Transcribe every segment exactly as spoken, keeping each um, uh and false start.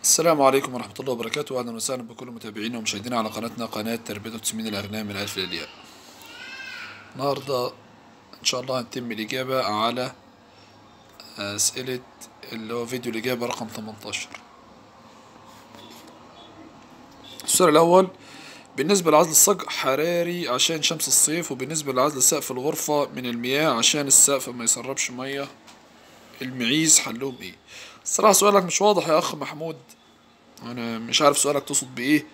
السلام عليكم ورحمة الله وبركاته، أهلا وسهلا بكل متابعينا ومشاهدينا على قناتنا قناة تربية وتسمين الأغنام من ألف للياء. النهاردة إن شاء الله هنتم الإجابة على أسئلة اللي هو فيديو الإجابة رقم تمنتاشر. السؤال الأول: بالنسبة لعزل الصاج حراري عشان شمس الصيف، وبالنسبة لعزل سقف الغرفة من المياه عشان السقف ما يسربش مية، المعيز حلهم إيه؟ الصراحة سؤالك مش واضح يا أخ محمود، أنا مش عارف سؤالك تقصد بإيه.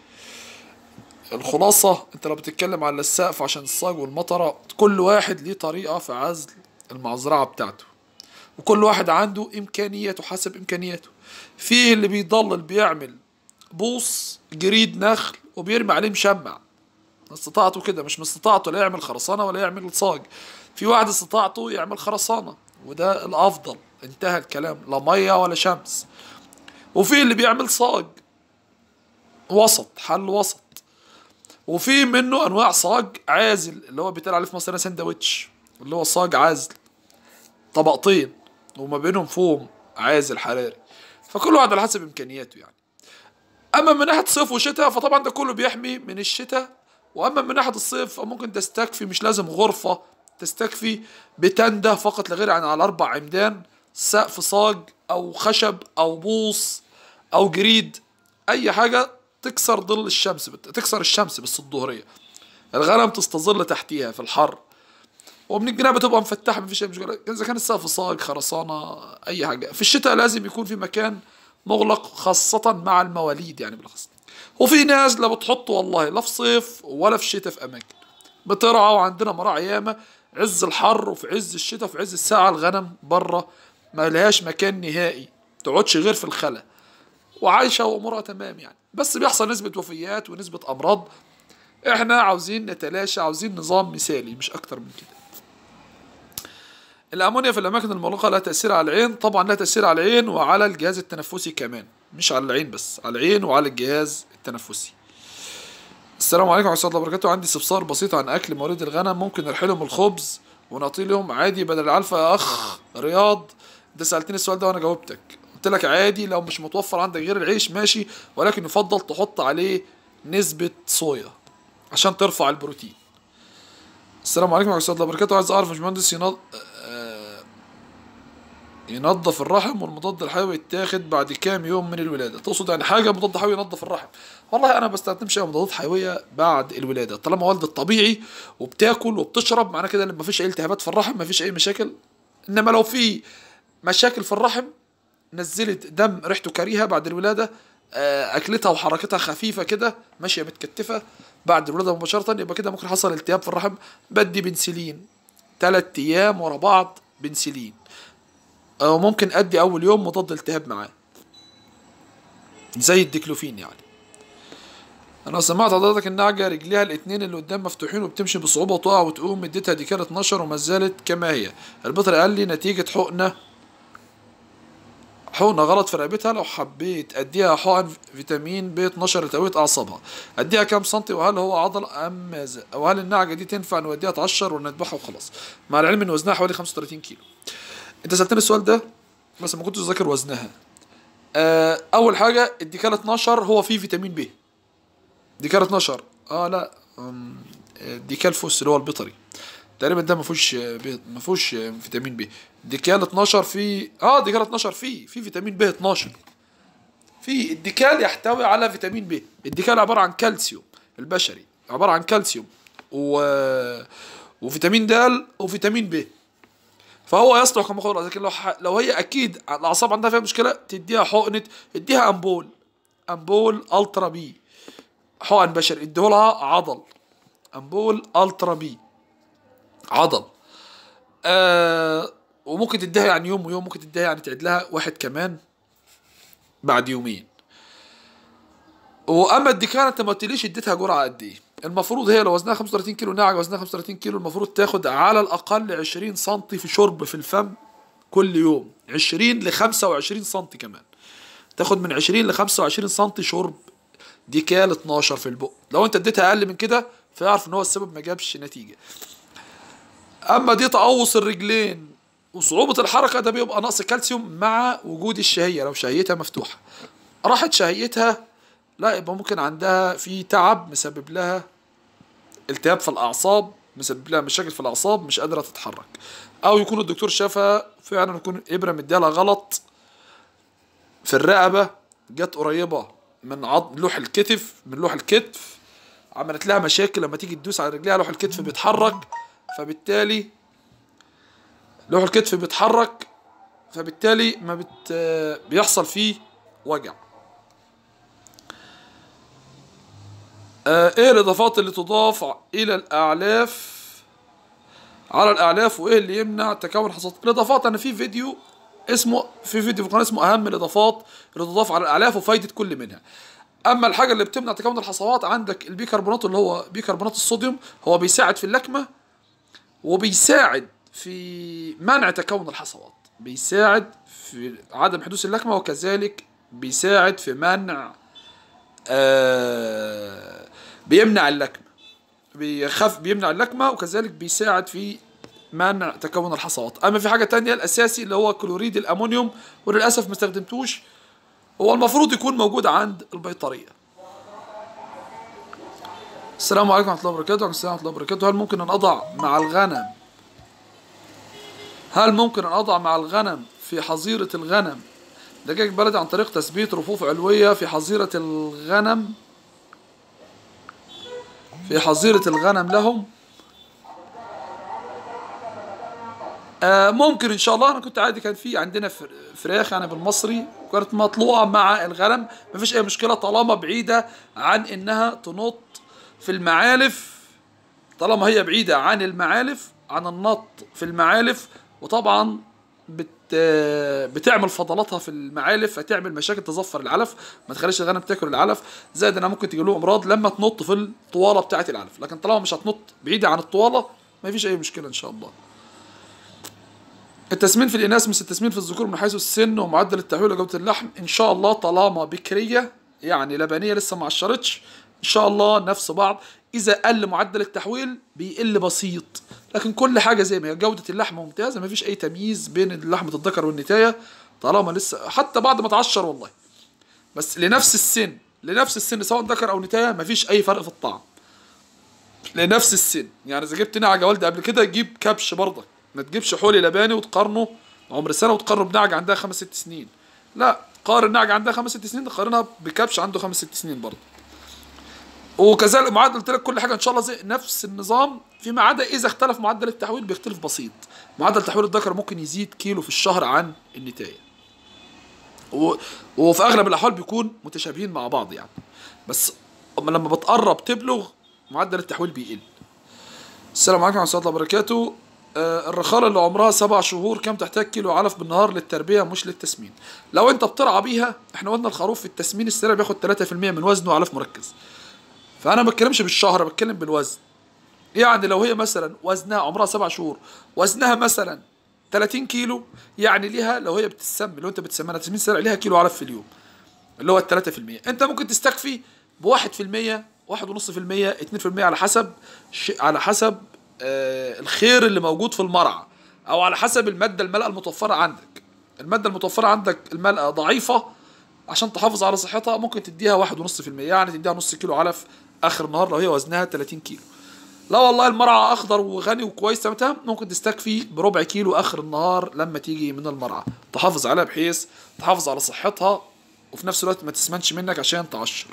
الخلاصة انت لو بتتكلم على السقف عشان الصاج والمطرة، كل واحد ليه طريقة في عزل المزرعة بتاعته، وكل واحد عنده امكانياته حسب امكانياته. في اللي بيضلل بيعمل بوص جريد نخل وبيرمي عليه مشمع، استطاعته كده، مش مستطاعته لا يعمل خرسانة ولا يعمل صاج. في واحد استطاعته يعمل خرسانة وده الافضل، انتهى الكلام، لا مية ولا شمس. وفي اللي بيعمل صاج وسط، حل وسط. وفي منه انواع صاج عازل اللي هو بيتقال عليه في مصر ساندوتش، اللي هو صاج عازل طبقتين وما بينهم فوم عازل حراري، فكل واحد على حسب امكانياته يعني. اما من ناحيه صيف وشتاء فطبعا ده كله بيحمي من الشتاء، واما من ناحيه الصيف فممكن تستكفي، مش لازم غرفه، تستكفي بتندة فقط لا غير، يعني على اربع عمدان، سقف صاج او خشب او بوص او جريد، اي حاجه تكسر ظل الشمس، تكسر الشمس بس الظهريه، الغنم تستظل تحتيها في الحر، ومن الجناب بتبقى مفتحه، مفيش اي مشكله. اذا كان السقف صاج خرسانه اي حاجه. في الشتاء لازم يكون في مكان مغلق، خاصه مع المواليد يعني بالاخص. وفي ناس لا بتحط والله لا في صيف ولا في شتاء، في اماكن بترعى، وعندنا مراعي ياما عز الحر وفي عز الشتاء في عز الساعه الغنم بره ما لهاش مكان نهائي، تقعدش غير في الخلا وعايشه وامورها تمام يعني. بس بيحصل نسبه وفيات ونسبه امراض، احنا عاوزين نتلاشى، عاوزين نظام مثالي مش اكتر من كده. الامونيا في الاماكن المغلقه لها تاثير على العين، طبعا لها تاثير على العين وعلى الجهاز التنفسي كمان، مش على العين بس، على العين وعلى الجهاز التنفسي. السلام عليكم ورحمه الله وبركاته، عندي استفسار بسيط عن اكل مواليد الغنم، ممكن نرحلهم الخبز ونعطي لهم عادي بدل العلفه يا اخ رياض؟ انت سالتني السؤال ده وانا جاوبتك، قلت لك عادي لو مش متوفر عندك غير العيش ماشي، ولكن يفضل تحط عليه نسبه صويا عشان ترفع البروتين. السلام عليكم ورحمة الله وبركاته، عايز أعرف يا باشمهندس، ينض... آه، ينظف الرحم والمضاد الحيوي يتاخد بعد كام يوم من الولادة؟ تقصد يعني حاجة مضاد حيوي ينظف الرحم؟ والله أنا بستخدمش أي مضادات حيوية بعد الولادة، طالما والدة طبيعي وبتاكل وبتشرب، معناه كده إن مفيش أي التهابات في الرحم، مفيش أي مشاكل. إنما لو في مشاكل في الرحم، نزلت دم ريحته كريهة بعد الولادة، آه، أكلتها وحركتها خفيفة كده، ماشية متكتفة بعد الولادة مباشرة، يبقى كده ممكن حصل التهاب في الرحم، بدي بنسلين تلات أيام ورا بعض بنسلين، أو ممكن أدي أول يوم مضاد التهاب معاه زي الديكلوفين يعني. أنا سمعت حضرتك النعجة رجليها الاتنين اللي قدام مفتوحين وبتمشي بصعوبة وتقع وتقوم، اديتها دي كانت اتناشر وما زالت كما هي. البطل قال لي نتيجة حقنة حقنة غلط في رقبتها، لو حبيت اديها حقن فيتامين بي اتناشر لتقوية اعصابها اديها كام سنتي، وهل هو عضل ام ماذا، وهل النعجة دي تنفع نوديها تعشر ولا نذبحها وخلاص، مع العلم ان وزنها حوالي خمسة وتلاتين كيلو؟ انت سألتني السؤال ده بس ما كنتش ذاكر وزنها. آه اول حاجة الديكال اتناشر هو فيه فيتامين بي، ديكال اتناشر اه لا أم، ديكال فوس اللي هو البيطري تقريبا ده ما فيهوش بي... ما فيهوش فيتامين بي. ديكال اتناشر فيه، اه ديكال اتناشر فيه في فيتامين بي اتناشر، في الديكال يحتوي على فيتامين بي. الديكال عبارة عن كالسيوم، البشري عبارة عن كالسيوم و... وفيتامين د وفيتامين بي، فهو يصلح كمخدر. لكن لو ح... لو هي اكيد الاعصاب عندها فيها مشكلة تديها حقنة، اديها امبول، امبول الترا بي، حقن بشري اديهولها عضل، امبول الترا بي عضل. آه وممكن تديها يعني يوم ويوم، ممكن تديها يعني تعيد لها واحد كمان بعد يومين. واما الديكان انت ما قلتليش اديتها جرعه قد ايه. المفروض هي لو وزنها خمسة وتلاتين كيلو، ناعجه وزنها خمسة وتلاتين كيلو، المفروض تاخد على الاقل عشرين سنتي في شرب في الفم كل يوم، عشرين ل خمسة وعشرين سنتي كمان، تاخد من عشرين ل خمسة وعشرين سنتي شرب ديكال اتناشر في البق. لو انت اديتها اقل من كده فيعرف ان هو السبب ما جابش نتيجه. اما دي تقوس الرجلين وصعوبة الحركة، ده بيبقى نقص كالسيوم مع وجود الشهية لو شهيتها مفتوحة. راحت شهيتها، لا يبقى ممكن عندها في تعب مسبب لها التهاب في الاعصاب، مسبب لها مشاكل في الاعصاب، مش قادره تتحرك. او يكون الدكتور شافها فعلا يكون ابره مديالها غلط في الرقبه، جت قريبه من عض لوح الكتف، من لوح الكتف عملت لها مشاكل. لما تيجي تدوس على رجليها لوح الكتف بيتحرك، فبالتالي لوح الكتف بيتحرك، فبالتالي ما بت بيحصل فيه وجع. آه ايه الاضافات اللي تضاف الى الاعلاف على الاعلاف، وايه اللي يمنع تكون حصوات؟ الاضافات انا في فيديو اسمه في فيديو في القناه اسمه اهم الاضافات اللي تضاف على الاعلاف وفايده كل منها. اما الحاجه اللي بتمنع تكون الحصوات، عندك البيكربونات اللي هو بيكربونات الصوديوم، هو بيساعد في اللكمه وبيساعد في منع تكون الحصوات، بيساعد في عدم حدوث اللكمه، وكذلك بيساعد في منع آه بيمنع اللكمه، بيخف بيمنع اللكمه، وكذلك بيساعد في منع تكون الحصوات. اما في حاجه تانية الاساسي اللي هو كلوريد الامونيوم، وللاسف ما استخدمتوش، هو المفروض يكون موجود عند البيطريه. السلام عليكم ورحمه الله وبركاته. وعليكم السلام ورحمه الله وبركاته. هل ممكن ان اضع مع الغنم هل ممكن ان اضع مع الغنم في حظيره الغنم دجاج بلدي عن طريق تثبيت رفوف علويه في حظيره الغنم في حظيره الغنم لهم؟ آه ممكن ان شاء الله. انا كنت عادي، كان في عندنا فراخ يعني بالمصري كانت مطلوعه مع الغنم، مفيش اي مشكله طالما بعيده عن انها تنط في المعالف، طالما هي بعيده عن المعالف، عن النط في المعالف. وطبعا بت بتعمل فضلاتها في المعالف، فتعمل مشاكل تظفر العلف، ما تخليش الغنم تاكل العلف، زائد انها ممكن تجي له امراض لما تنط في الطواله بتاعه العلف. لكن طالما مش هتنط بعيده عن الطواله مفيش اي مشكله ان شاء الله. التسمين في الإناث مثل التسمين في الذكور من حيث السن ومعدل التحويل وجودة اللحم، إن شاء الله طالما بكرية يعني لبنية لسه ما عشرتش، إن شاء الله نفس بعض. إذا قل معدل التحويل بيقل بسيط، لكن كل حاجة زي ما هي، جودة اللحم ممتازة، ما فيش أي تمييز بين لحمة الذكر والنتاية طالما لسه، حتى بعد ما تعشر والله. بس لنفس السن لنفس السن سواء ذكر أو نتاية ما فيش أي فرق في الطعم. لنفس السن يعني إذا جبت نعجة والدة قبل كده جيب كبش برضك، ما تجيبش حولي لباني وتقارنه عمر سنه وتقارنه بنعجه عندها خمس ست سنين. لا، قارن نعجه عندها خمس ست سنين تقارنها بكبش عنده خمس ست سنين برضه. وكذلك معدل، قلت لك كل حاجه ان شاء الله زي نفس النظام، فيما عدا اذا اختلف معدل التحويل بيختلف بسيط. معدل تحويل الذكر ممكن يزيد كيلو في الشهر عن النتايه، و... وفي اغلب الاحوال بيكون متشابهين مع بعض يعني، بس لما بتقرب تبلغ معدل التحويل بيقل. السلام عليكم ورحمه الله وبركاته. آه الرخالة اللي عمرها سبع شهور كم تحتاج كيلو علف بالنهار للتربية مش للتسمين؟ لو انت بترعى بيها، احنا قلنا الخروف في التسمين السريع بياخد ثلاثة في المية من وزنه علف مركز، فانا ما بتكلمش بالشهر، بتكلم بالوزن. يعني لو هي مثلا وزنها عمرها سبع شهور، وزنها مثلا ثلاثين كيلو، يعني ليها لو هي بتسمي، لو انت بتسميها تسمين سريع ليها كيلو علف في اليوم اللي هو ال ثلاثة في المية. انت ممكن تستكفي ب واحد في المية، واحد ونص في المية، اتنين في المية، على حسب على حسب آه الخير اللي موجود في المرعى، او على حسب الماده الملأة المتوفره عندك. الماده المتوفره عندك الملأة ضعيفه، عشان تحافظ على صحتها ممكن تديها واحد ونص في المية، يعني تديها نص كيلو علف اخر النهار لو هي وزنها ثلاثين كيلو. لا والله المرعى اخضر وغني وكويس تمام، ممكن تستكفي بربع كيلو اخر النهار لما تيجي من المرعى، تحافظ عليها بحيث تحافظ على صحتها، وفي نفس الوقت ما تسمنش منك عشان تعشر.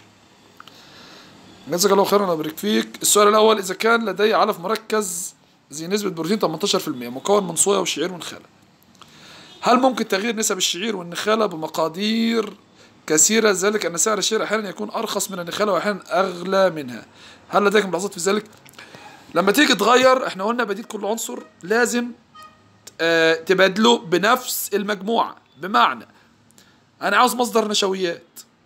جزاك الله خيرا، الله يبارك فيك. السؤال الاول، اذا كان لدي علف مركز ذي نسبة بروتين تمنتاشر في المية مكون من صويا وشعير ونخالة، هل ممكن تغيير نسب الشعير والنخالة بمقادير كثيرة، ذلك أن سعر الشعير أحيانا يكون أرخص من النخالة وأحيانا أغلى منها؟ هل لديك ملاحظات في ذلك؟ لما تيجي تغير، احنا قلنا بديل كل عنصر لازم اه تبادله بنفس المجموعة. بمعنى أنا عاوز مصدر نشويات،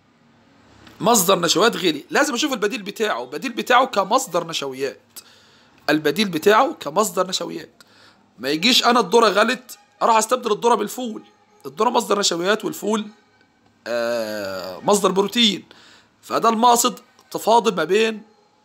مصدر نشويات غالي، لازم أشوف البديل بتاعه، البديل بتاعه كمصدر نشويات، البديل بتاعه كمصدر نشويات. ما يجيش أنا الذرة غلت أروح أستبدل الذرة بالفول. الذرة مصدر نشويات والفول آه مصدر بروتين، فده المقصد تفاضل ما بين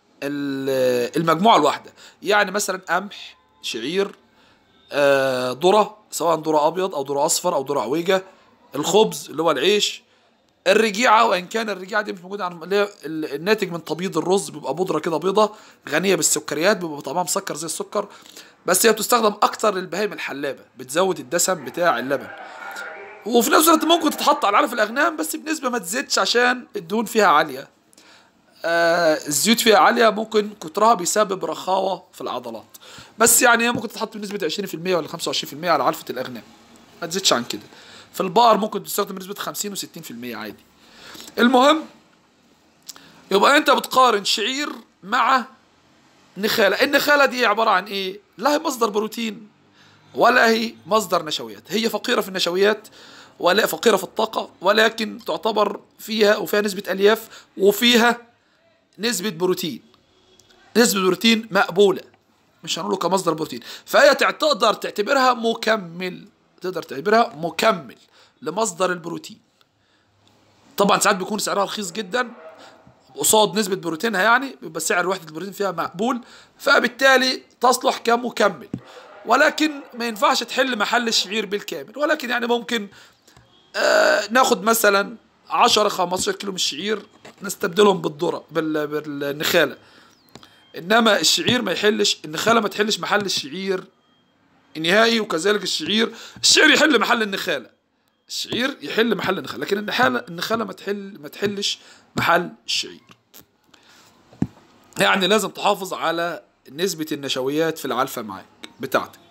المجموعة الواحدة. يعني مثلا قمح، شعير، آه ذرة، سواء ذرة أبيض أو ذرة أصفر أو ذرة عويجة، الخبز اللي هو العيش، الرجيعه، وان كان الرجيعه دي مش موجوده عن اللي هي الناتج من تبييض الرز، بيبقى بودره كده بيضه غنيه بالسكريات، بيبقى طعمها مسكر زي السكر، بس هي بتستخدم اكتر للبهايم الحلابه، بتزود الدسم بتاع اللبن. وفي نفس الوقت ممكن تتحط على علف الاغنام بس بنسبه ما تزيدش عشان الدهون فيها عاليه. آه الزيوت فيها عاليه، ممكن كترها بيسبب رخاوه في العضلات، بس يعني هي ممكن تتحط بنسبه عشرين في المية ولا خمسة وعشرين في المية على علفه الاغنام، ما تزيدش عن كده. في البقر ممكن تستخدم بنسبه خمسين وستين في المية عادي. المهم يبقى انت بتقارن شعير مع نخاله. النخاله دي عباره عن ايه؟ لا هي مصدر بروتين ولا هي مصدر نشويات، هي فقيره في النشويات ولا فقيره في الطاقه، ولكن تعتبر فيها وفيها نسبه الياف وفيها نسبه بروتين، نسبه بروتين مقبوله، مش هنقوله كمصدر بروتين. فهي تقدر تعتبرها مكمل، تقدر تعتبرها مكمل لمصدر البروتين. طبعا ساعات بيكون سعرها رخيص جدا قصاد نسبة بروتينها، يعني بيبقى سعر وحدة البروتين فيها مقبول، فبالتالي تصلح كمكمل، ولكن ما ينفعش تحل محل الشعير بالكامل. ولكن يعني ممكن آه ناخد مثلا عشرة خمستاشر كيلو من الشعير نستبدلهم بالذرة بالنخالة، انما الشعير ما يحلش، النخالة ما تحلش محل الشعير نهائي، وكذلك الشعير الشعير يحل محل النخالة، الشعير يحل محل النخالة، لكن النخالة النخالة ما تحل ما تحلش محل الشعير. يعني لازم تحافظ على نسبة النشويات في العلفة معاك بتاعتك.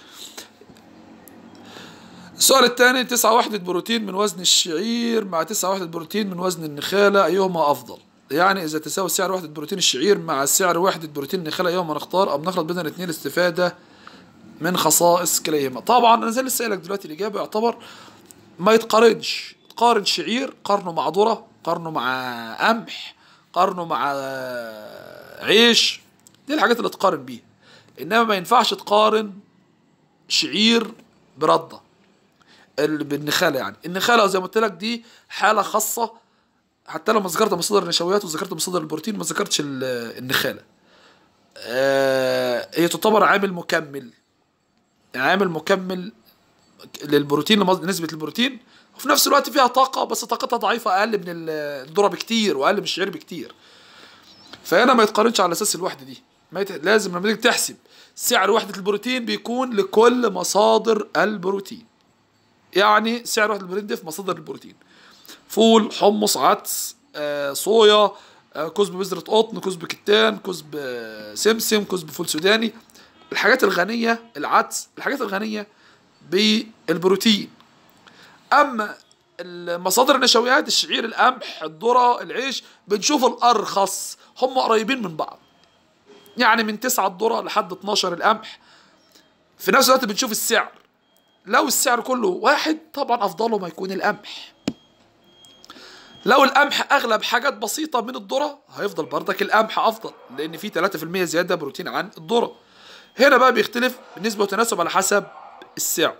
السؤال الثاني، تسعة وحدة بروتين من وزن الشعير مع تسعة وحدة بروتين من وزن النخالة، أيهما أفضل؟ يعني إذا تساوي سعر وحدة بروتين الشعير مع سعر وحدة بروتين النخالة أيهما نختار، أم نخلط بين الاثنين لاستفادة من خصائص كليهما؟ طبعا أنا زي لسه قايلك دلوقتي الإجابة يعتبر ما يتقارنش، تقارن شعير قارنه مع ذرة، قارنه مع قمح، قارنه مع عيش، دي الحاجات اللي تقارن بيها. انما ما ينفعش تقارن شعير برده بالنخاله. يعني النخاله زي ما قلت لك دي حاله خاصه، حتى لما ذكرت مصادر النشويات وذكرت مصادر البروتين ما ذكرتش النخاله. آه هي تعتبر عامل مكمل، عامل مكمل للبروتين، نسبه البروتين، وفي نفس الوقت فيها طاقه بس طاقتها ضعيفه، اقل من الذره بكتير واقل من الشعير بكتير. فهنا ما يتقارنش على اساس الوحده دي، ما يت... لازم لما تيجي تحسب سعر وحده البروتين بيكون لكل مصادر البروتين. يعني سعر وحده البروتين دي في مصادر البروتين: فول، حمص، عدس، آه، صويا، آه، كزب بذرة قطن، كزب كتان، كزب آه، سمسم، كزب فول سوداني، الحاجات الغنية، العدس، الحاجات الغنية بالبروتين. اما المصادر النشويات الشعير، القمح، الذرة، العيش، بنشوف الارخص، هم قريبين من بعض، يعني من تسعة الذرة لحد اتناشر القمح. في نفس الوقت بنشوف السعر، لو السعر كله واحد طبعا افضله ما يكون القمح. لو القمح اغلب حاجات بسيطة من الذرة هيفضل بردك القمح افضل، لان فيه تلاتة في المية زيادة بروتين عن الذرة. هنا بقى بيختلف بالنسبة وتناسب على حسب السعر.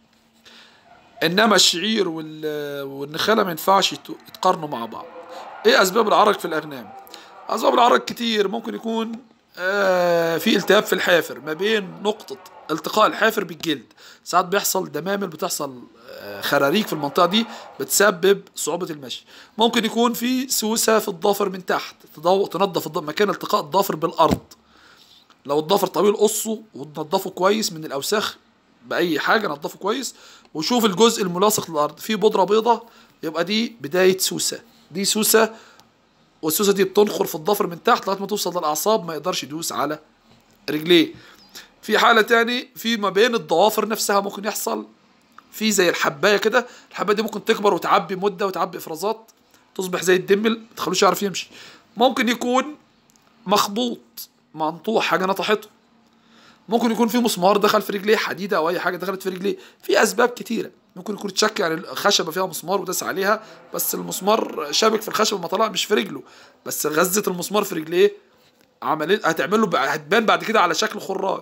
انما الشعير والنخاله ما ينفعش يتقارنوا مع بعض. ايه اسباب العرق في الاغنام؟ اسباب العرق كتير، ممكن يكون آه في التهاب في الحافر ما بين نقطه التقاء الحافر بالجلد، ساعات بيحصل دمامل، بتحصل آه خراريج في المنطقه دي بتسبب صعوبه المشي. ممكن يكون في سوسه في الضافر من تحت، تنظف مكان التقاء الضافر بالارض، لو الضافر طويل قصه وتنضفه كويس من الاوساخ باي حاجه، نضفه كويس وشوف الجزء الملاصق للارض فيه بودره بيضه، يبقى دي بدايه سوسه، دي سوسه، والسوسه دي بتنخر في الضفر من تحت لغايه ما توصل للاعصاب، ما يقدرش يدوس على رجليه. في حاله تاني في ما بين الضوافر نفسها ممكن يحصل في زي الحبايه كده، الحبايه دي ممكن تكبر وتعبي مده وتعبي افرازات تصبح زي الدمل، ما تخلوش يعرف يمشي. ممكن يكون مخبوط، منطوح، حاجه نطحته. ممكن يكون في مسمار دخل في رجليه، حديده او اي حاجه دخلت في رجليه. في اسباب كتيره، ممكن يكون تشك، يعني خشبه فيها مسمار وداس عليها بس المسمار شابك في الخشبه ما طلع، مش في رجله، بس غزه المسمار في رجليه عمليه هتعمل له، هتبان بعد كده على شكل خراج.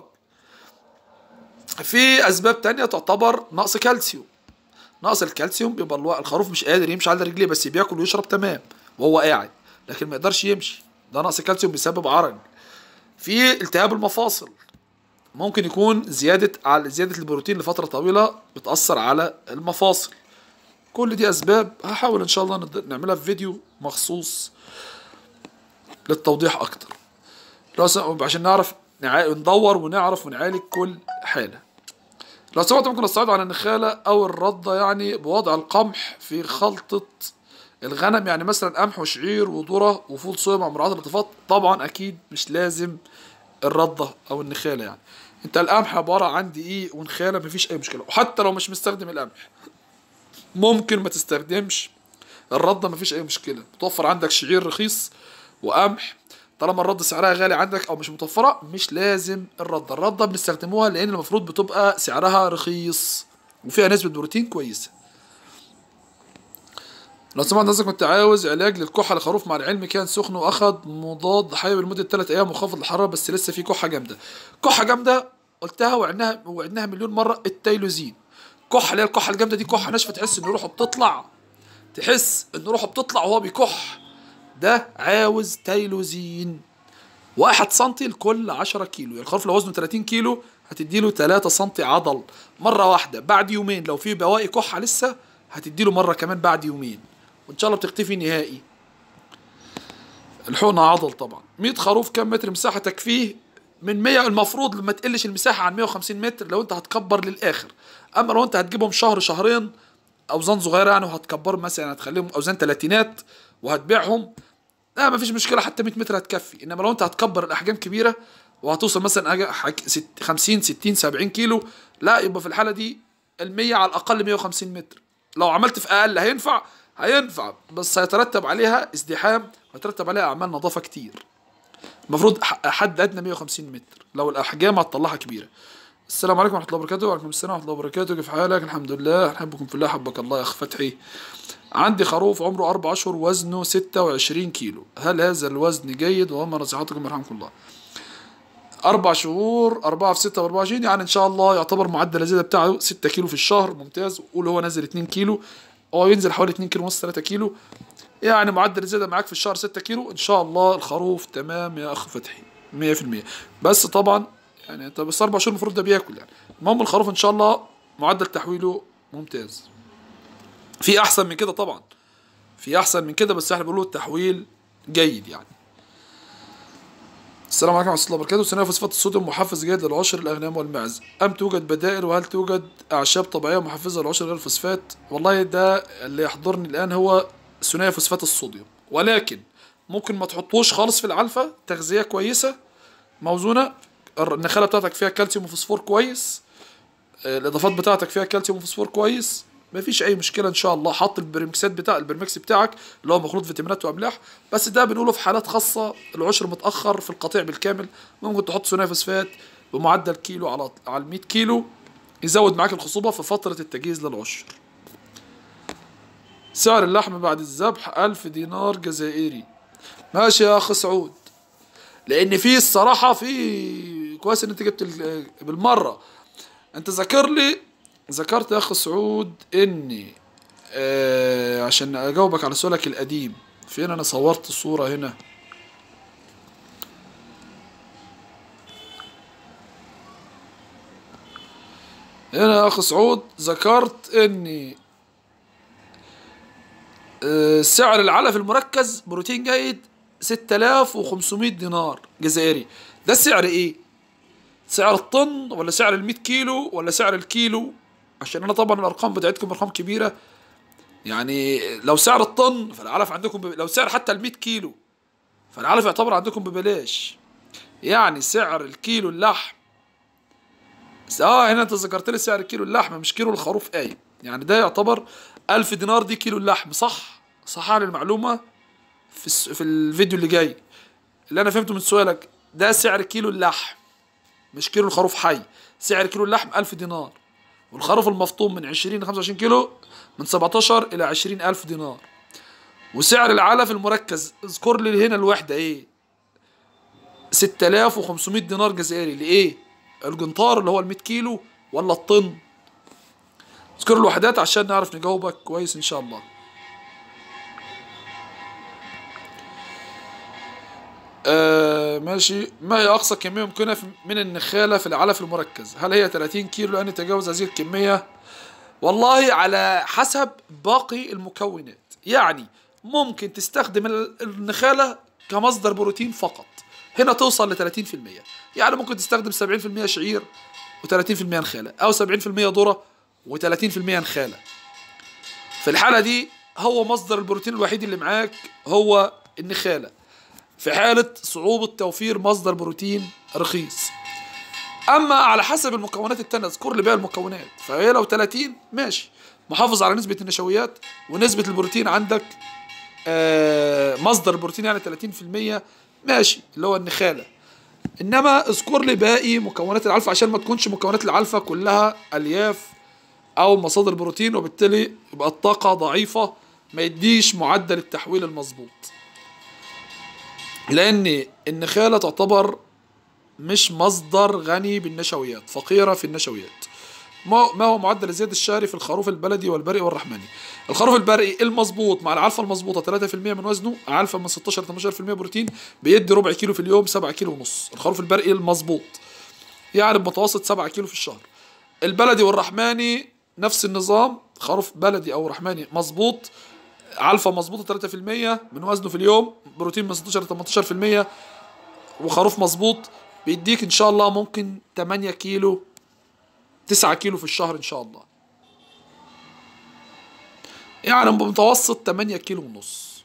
في اسباب تانية تعتبر نقص كالسيوم. نقص الكالسيوم بيبقى الخروف مش قادر يمشي على رجليه، بس بياكل ويشرب تمام وهو قاعد، لكن ما يقدرش يمشي، ده نقص كالسيوم بيسبب عرج. في التهاب المفاصل، ممكن يكون زيادة على زيادة البروتين لفترة طويلة بتأثر على المفاصل. كل دي اسباب هحاول ان شاء الله ند- نعملها في فيديو مخصوص للتوضيح اكتر، لو س- عشان نعرف نع- ندور ونعرف ونعالج كل حالة. لو سمحت ممكن استعرض عن النخالة او الردة يعني بوضع القمح في خلطة الغنم، يعني مثلا قمح وشعير وذرة وفول صويا مع مراعاة الالتفات؟ طبعا اكيد مش لازم الردة او النخالة. يعني انت القمح عبارة عن دقيق ونخالة، مفيش اي مشكلة. وحتى لو مش مستخدم القمح ممكن ما تستخدمش الردة، مفيش اي مشكلة. متوفر عندك شعير رخيص وقمح، طالما الردة سعرها غالي عندك او مش متوفرة مش لازم الردة. الردة بنستخدموها لان المفروض بتبقى سعرها رخيص وفيها نسبة بروتين كويسة. لو سمعت نفسك كنت عاوز علاج للكحة لخروف، مع العلم كان سخن واخد مضاد حيوي لمدة ثلاث ايام وخفض الحرارة، بس لسه في كحة جامدة. كحة جامدة قلتها وعدناها وعدناها مليون مرة، التايلوزين. كحة اللي هي الكحة الجامدة دي كحة ناشفة، تحس ان روحه بتطلع، تحس ان روحه بتطلع وهو بيكح، ده عاوز تايلوزين. واحد سنتي لكل عشرة كيلو. يعني الخروف لو وزنه تلاتين كيلو هتديله تلاتة سنتي عضل مرة واحدة بعد يومين. لو في بواقي كحة لسه هتديله مرة كمان بعد يومين، وان شاء الله بتختفي نهائي. الحقنة عضل طبعا. مية خروف كم متر مساحة تكفيه؟ من مية المفروض ما تقلش المساحة عن مية وخمسين متر لو انت هتكبر للآخر. اما لو انت هتجيبهم شهر شهرين اوزان صغيرة يعني وهتكبرهم مثلا هتخليهم اوزان تلاتينات وهتبيعهم، لا مفيش مشكلة، حتى مية متر هتكفي. انما لو انت هتكبر الاحجام كبيرة وهتوصل مثلا خمسين ستين سبعين كيلو، لا يبقى في الحالة دي المية على الاقل مية وخمسين متر. لو عملت في اقل هينفع هينفع بس هيترتب عليها ازدحام وهيترتب عليها اعمال نظافة كتير. المفروض حد ادنى مية وخمسين متر لو الاحجام هتطلعها كبيرة. السلام عليكم ورحمة الله وبركاته. وعليكم السلام ورحمة الله وبركاته. كيف حالك؟ الحمد لله، احبكم في الله، حبك الله يا اخ فتحي. عندي خروف عمره أربع أشهر وزنه ستة وعشرين كيلو، هل هذا الوزن جيد؟ وما نصيحتكم يرحمكم الله؟ أربع شهور أربعة في ستة وأربعة وعشرين، يعني إن شاء الله يعتبر معدل الزيادة بتاعه ستة كيلو في الشهر، ممتاز. قول هو نازل اتنين كيلو، هو ينزل حوالي اتنين كيلو ونص تلاتة كيلو، يعني معدل الزيادة معاك في الشهر ستة كيلو، إن شاء الله الخروف تمام يا أخ فتحي مية في المية. بس طبعا يعني أنت بس أربع شهور المفروض ده بياكل يعني. المهم الخروف إن شاء الله معدل تحويله ممتاز. في أحسن من كده طبعا، في احسن من كده، بس احنا بنقول التحويل جيد يعني. السلام عليكم ورحمه الله وبركاته. ثانويه فوسفات الصوديوم محفز جيد للعشر الاغنام والمعز، ام توجد بدائل؟ وهل توجد اعشاب طبيعيه محفزه للعشر غير الفوسفات؟ والله ده اللي يحضرني الان هو ثنائي فوسفات الصوديوم، ولكن ممكن ما تحطوش خالص في العلفه. تغذيه كويسه موزونه، النخاله بتاعتك فيها كالسيوم وفوسفور كويس، الاضافات بتاعتك فيها كالسيوم وفوسفور كويس، مفيش اي مشكله ان شاء الله. حط البريمكسات بتاع البرمكس بتاعك اللي هو مخلوط فيتامينات واملاح، بس ده بنقوله في حالات خاصه، العشر متاخر في القطيع بالكامل ممكن تحط ثنائي فوسفات بمعدل كيلو على على مية كيلو، يزود معاك الخصوبه في فتره التجهيز للعشر. سعر اللحم بعد الذبح ألف دينار جزائري. ماشي يا اخ سعود، لان في الصراحه في كويس ان انت جبت بالمره. انت ذكر لي ذكرت يا اخ سعود اني آه عشان اجاوبك على سؤالك القديم، فين انا صورت الصورة هنا؟ هنا يا اخ سعود ذكرت اني آه سعر العلف المركز بروتين جيد ستة آلاف وخمسمية دينار جزائري. ده سعر ايه؟ سعر الطن ولا سعر المية كيلو ولا سعر الكيلو؟ عشان انا طبعا الارقام بتاعتكم ارقام كبيرة، يعني لو سعر الطن فالعلف عندكم بب... لو سعر حتى المية كيلو فالعلف يعتبر عندكم ببلاش. يعني سعر الكيلو اللحم، اه هنا انت ذكرت لي سعر كيلو اللحم مش كيلو الخروف قايم، يعني ده يعتبر ألف دينار دي كيلو اللحم، صح؟ صح على المعلومة في الس... في الفيديو اللي جاي اللي انا فهمته من سؤالك، ده سعر كيلو اللحم مش كيلو الخروف حي. سعر كيلو اللحم ألف دينار، والخروف المفطوم من عشرين ل خمسة وعشرين كيلو من سبعتاشر إلى عشرين ألف دينار. وسعر العلف المركز اذكر لي هنا الوحدة ايه؟ ستة آلاف وخمسمية دينار جزائري. لإيه؟ الجنطار اللي هو المية كيلو ولا الطن؟ اذكر الوحدات عشان نعرف نجاوبك كويس إن شاء الله. آه ماشي. ما هي أقصى كمية ممكنة من النخالة في العلف المركز؟ هل هي تلاتين كيلو؟ لأن تجاوز هذه الكمية والله على حسب باقي المكونات. يعني ممكن تستخدم النخالة كمصدر بروتين فقط، هنا توصل ل ثلاثين في المية. يعني ممكن تستخدم سبعين في المية شعير و30% نخالة، أو سبعين في المية ذرة و30% نخالة. في الحالة دي هو مصدر البروتين الوحيد اللي معاك هو النخالة، في حالة صعوبة توفير مصدر بروتين رخيص. أما على حسب المكونات التانية، اذكر لي بقى المكونات، فهي لو ثلاثين ماشي، محافظ على نسبة النشويات ونسبة البروتين عندك، آه مصدر البروتين يعني ثلاثين في المية ماشي اللي هو النخالة. انما اذكر لي باقي مكونات العلفة عشان ما تكونش مكونات العلفة كلها الياف او مصادر بروتين، وبالتالي يبقى الطاقة ضعيفة، ما يديش معدل التحويل المظبوط. لان النخالة تعتبر مش مصدر غني بالنشويات، فقيرة في النشويات. ما هو معدل الزيادة الشهري في الخروف البلدي والبري والرحماني؟ الخروف البري المظبوط مع العلفة المظبوطة ثلاثة في المية من وزنه، علفة من ستاشر ل ثمانية عشر في المية بروتين، بيدي ربع كيلو في اليوم، سبعة كيلو ونص. الخروف البري المظبوط يعني بمتوسط سبعة كيلو في الشهر. البلدي والرحماني نفس النظام، خروف بلدي او رحماني مظبوط، علفة مظبوطة ثلاثة في المية من وزنه في اليوم، بروتين من ستاشر ل ثمانية عشر في المية، وخروف مظبوط بيديك ان شاء الله ممكن ثمانية كيلو تسعة كيلو في الشهر ان شاء الله، يعني بمتوسط ثمانية كيلو ونص.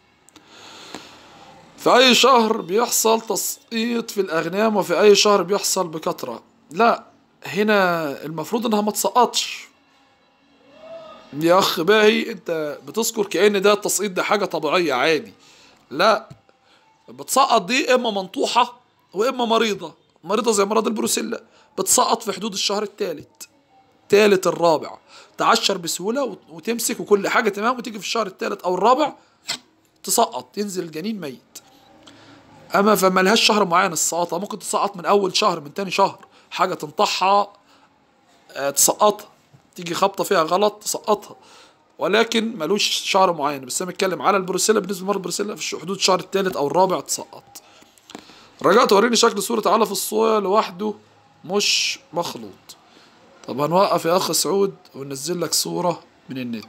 في اي شهر بيحصل تسقيط في الاغنام، وفي اي شهر بيحصل بكثرة؟ لا، هنا المفروض انها ما تسقطش يا اخ باهي، انت بتذكر كأن ده التسقيط ده حاجة طبيعية عادي. لا، بتسقط دي اما منطوحة واما مريضة، مريضة زي مرض البروسيلا، بتسقط في حدود الشهر الثالث الثالث الرابع، تعشر بسهولة وتمسك وكل حاجة تمام، وتيجي في الشهر الثالث او الرابع تسقط، تنزل الجنين ميت. اما فما لهاش شهر معين السقاطة، ممكن تسقط من اول شهر، من تاني شهر حاجة تنطحها اه تسقطها، تيجي خبطة فيها غلط تسقطها، ولكن ملوش شهر معين. بس انا بتكلم على البروسيلا، بالنسبة لمرض البروسيلا في حدود الشهر الثالث او الرابع تسقط. رجاء توريني شكل صورة علف الصويا لوحده مش مخلوط. طب هنوقف يا اخ سعود وننزل لك صورة من النت.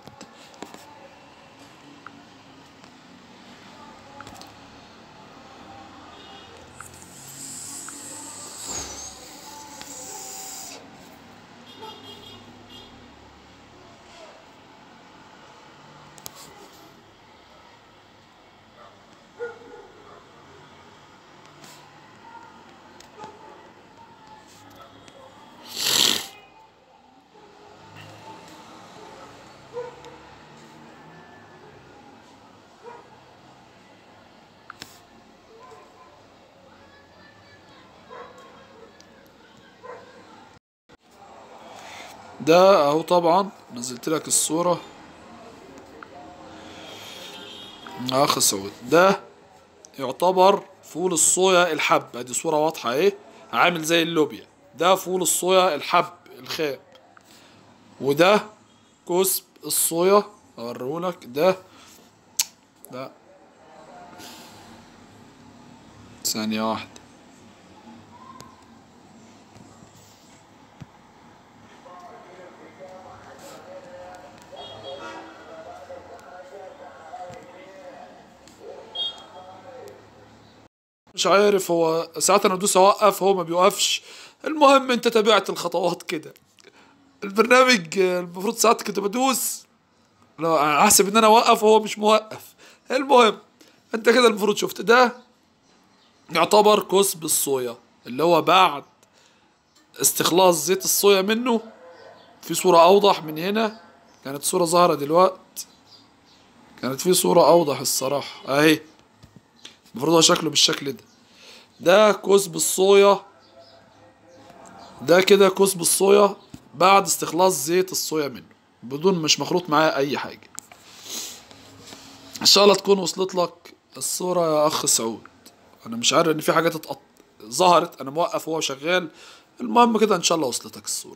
ده اهو طبعا نزلت لك الصورة يا اخ سعود، ده يعتبر فول الصويا الحب، ادي صورة واضحة اهي، عامل زي اللوبيا. ده فول الصويا الحب الخام، وده كسب الصويا اوريهولك. ده ده ثانية واحدة، مش عارف هو ساعات انا ادوس اوقف هو ما بيوقفش. المهم انت تابعت الخطوات كده. البرنامج المفروض ساعات كنت بدوس لا احسب ان انا اوقف وهو مش موقف. المهم انت كده المفروض شفت. ده يعتبر كسب الصويا اللي هو بعد استخلاص زيت الصويا منه. في صورة اوضح من هنا، كانت صورة ظاهرة دلوقت، كانت في صورة اوضح الصراحة اهي. المفروض هو شكله بالشكل ده. ده كسب الصويا، ده كده كسب الصويا بعد استخلاص زيت الصويا منه، بدون مش مخلوط معاه اي حاجة. ان شاء الله تكون وصلت لك الصورة يا اخ سعود. انا مش عارف ان في حاجات اتقط... ظهرت انا موقف وهو شغال. المهم كده ان شاء الله وصلتك الصورة.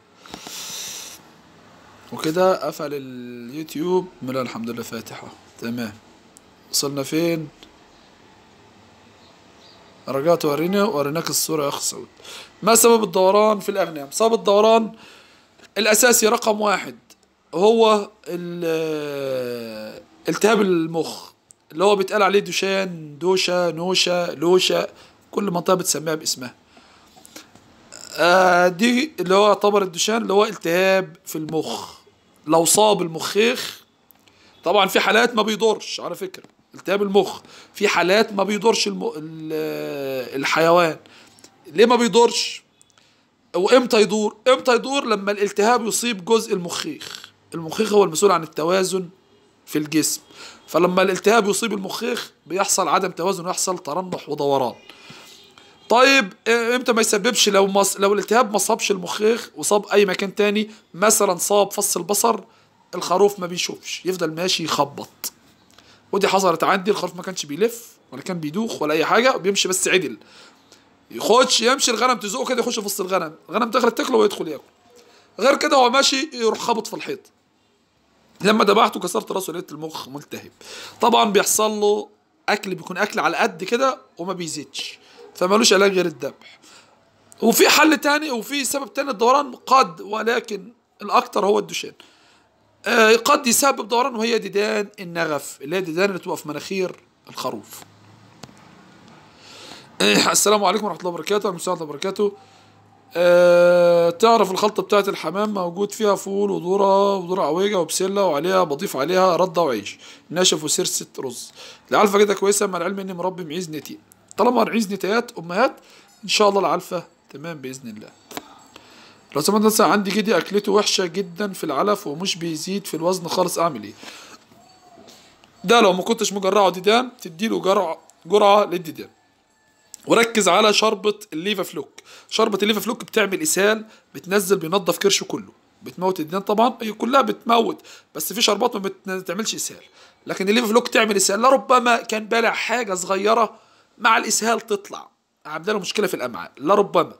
وكده قفل اليوتيوب من الحمد لله فاتحة تمام. وصلنا فين؟ رجعت ورينا وريناك الصورة يا اخ سعود. ما سبب الدوران في الاغنام؟ سبب الدوران الاساسي رقم واحد هو ال- التهاب المخ اللي هو بيتقال عليه دوشان، دوشة، نوشة، لوشة، كل منطقة بتسميها باسمها. آه دي اللي هو يعتبر الدوشان اللي هو التهاب في المخ. لو صاب المخيخ، طبعا في حالات ما بيضرش على فكرة التهاب المخ، في حالات ما بيضرش الم... ال- الحيوان. ليه ما بيضرش؟ وامتى يدور؟ امتى يدور؟ لما الالتهاب يصيب جزء المخيخ. المخيخ هو المسؤول عن التوازن في الجسم، فلما الالتهاب يصيب المخيخ بيحصل عدم توازن ويحصل ترنح ودوران. طيب امتى ما يسببش؟ لو مص... لو الالتهاب ما صابش المخيخ وصاب اي مكان تاني، مثلا صاب فص البصر، الخروف ما بيشوفش، يفضل ماشي يخبط. ودي حصلت عندي، الخروف ما كانش بيلف ولا كان بيدوخ ولا اي حاجه، بيمشي بس عدل، يخش يمشي الغنم تزقه كده يخش في وسط الغنم، الغنم تغلب تاكله ويدخل ياكل. غير كده هو ماشي يروح خابط في الحيط. لما ذبحته كسرت راسه لقيت المخ ملتهب. طبعا بيحصل له اكل بيكون اكل على قد كده وما بيزيدش، فمالوش علاج غير الذبح. وفي حل تاني وفي سبب تاني الدوران قد، ولكن الاكتر هو الدشان. آه قد يسبب دوران، وهي ديدان النغف اللي هي ديدان اللي تبقى في مناخير الخروف. آه السلام عليكم ورحمه الله وبركاته. ورحمه الله وبركاته. أه تعرف الخلطة بتاعت الحمام موجود فيها فول وذرة وذرة عويجة وبسلة، وعليها بضيف عليها ردة وعيش ناشف وسرسة رز. العلفة كده كويسة، مع العلم اني مربي معيز نتي. طالما معيز نتايات امهات ان شاء الله العلفة تمام باذن الله. لو سمعت مثلا عندي جدي اكلته وحشة جدا في العلف ومش بيزيد في الوزن خالص، اعمل ايه؟ ده لو ما كنتش مجرعه ديدان تديله جرعة جرعة للديدان، وركز على شربة الليفا فلوك. شربة الليفا فلوك بتعمل اسهال، بتنزل بينظف كرشه كله، بتموت الديدان. طبعا هي كلها بتموت، بس في شربات ما بتعملش اسهال، لكن الليفا فلوك تعمل اسهال. لربما كان بالع حاجة صغيرة مع الاسهال تطلع عامله له مشكلة في الامعاء، لربما.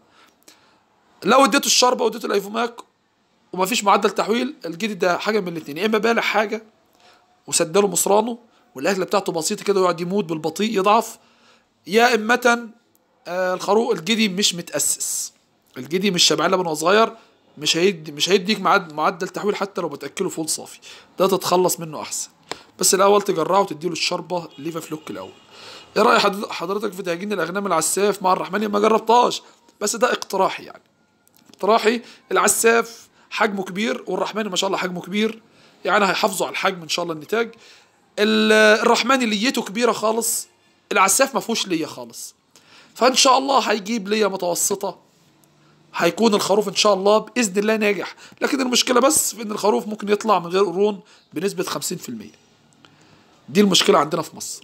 لو اديته الشربة واديته الايفوماك ومفيش معدل تحويل، الجديد ده حاجة من الاتنين: يا اما بالع حاجة وسدله مصرانه والاكله بتاعته بسيطة كده ويقعد يموت بالبطيء يضعف، يا اما آه الخروق الجدي مش متأسس، الجدي مش شبعان لبن وهو صغير، مش هيدي مش هيديك معد معدل تحويل حتى لو بتاكله فول صافي، ده تتخلص منه احسن. بس الاول تجرعه وتديله الشربه ليفا فلوك الاول. ايه راي حضرتك في تهجين الاغنام العساف مع الرحماني؟ ما جربتهاش، بس ده اقتراحي يعني، اقتراحي. العساف حجمه كبير والرحماني ما شاء الله حجمه كبير، يعني هيحافظوا على الحجم ان شاء الله النتاج. الرحماني ليته كبيره خالص، العساف ما فيهوش ليه خالص، فان شاء الله هيجيب ليا متوسطه، هيكون الخروف ان شاء الله باذن الله ناجح. لكن المشكله بس في ان الخروف ممكن يطلع من غير قرون بنسبه خمسين في المية، دي المشكله عندنا في مصر.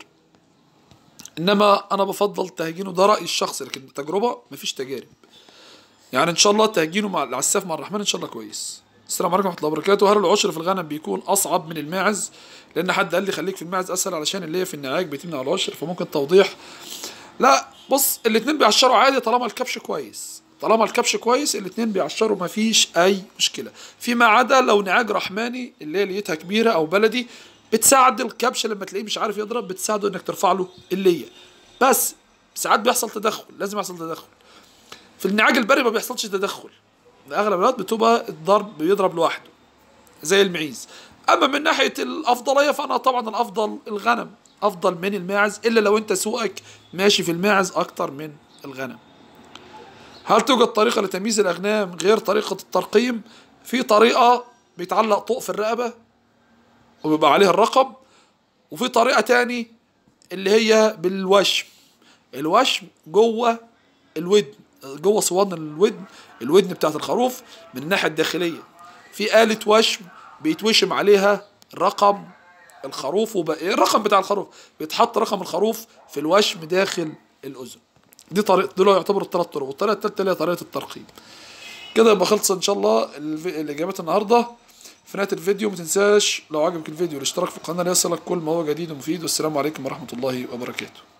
انما انا بفضل تهجينه، ده رايي الشخصي، لكن تجربه مفيش تجارب. يعني ان شاء الله تهجينه مع العساف مع الرحمن ان شاء الله كويس. السلام عليكم ورحمه الله وبركاته. هل العشر في الغنم بيكون اصعب من الماعز؟ لان حد قال لي خليك في الماعز اسهل، علشان اللي هي في النعاج بيتمنع العشر، فممكن توضيح. لا بص، الاتنين بيعشروا عادي طالما الكبش كويس، طالما الكبش كويس الاتنين بيعشروا مفيش اي مشكله، فيما عدا لو نعاج رحماني اللي هي ليتها كبيره او بلدي، بتساعد الكبش لما تلاقيه مش عارف يضرب، بتساعده انك ترفع له الليه. بس ساعات بيحصل تدخل، لازم يحصل تدخل. في النعاج البري ما بيحصلش تدخل، اغلب الوقت بتبقى الضرب بيضرب لوحده زي المعيز. اما من ناحيه الافضليه فانا طبعا الافضل الغنم، افضل من الماعز، الا لو انت سوقك ماشي في الماعز اكتر من الغنم. هل توجد طريقه لتمييز الاغنام غير طريقه الترقيم؟ في طريقه بيتعلق طوق في الرقبه وبيبقى عليه الرقم، وفي طريقه تاني اللي هي بالوشم. الوشم جوه الودن، جوه صوان الودن، الودن بتاعت الخروف من الناحيه الداخليه، في آلة وشم بيتوشم عليها رقم الخروف، وبقى الرقم بتاع الخروف بيتحط رقم الخروف في الوشم داخل الأذن. دي طريقة، دول يعتبروا الثلاث طرق، والطريقة الثالثة اللي هي طريقة الترقيم. كده يبقى خلص إن شاء الله الإجابات النهاردة. في نهاية الفيديو ما تنساش لو عجبك الفيديو الاشتراك في القناة ليصلك كل ما هو جديد ومفيد، والسلام عليكم ورحمة الله وبركاته.